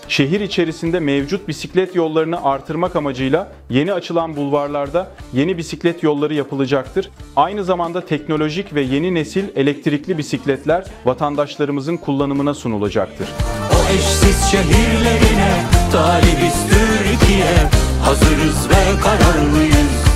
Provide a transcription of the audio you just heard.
Şehir içerisinde mevcut bisiklet yollarını artırmak amacıyla yeni açılan bulvarlarda yeni bisiklet yolları yapılacaktır. Aynı zamanda teknolojik ve yeni nesil elektrikli bisikletler vatandaşlarımızın kullanımına sunulacaktır. O eşsiz şehirlerine talibiz Türkiye, hazırız ve kararlıyız.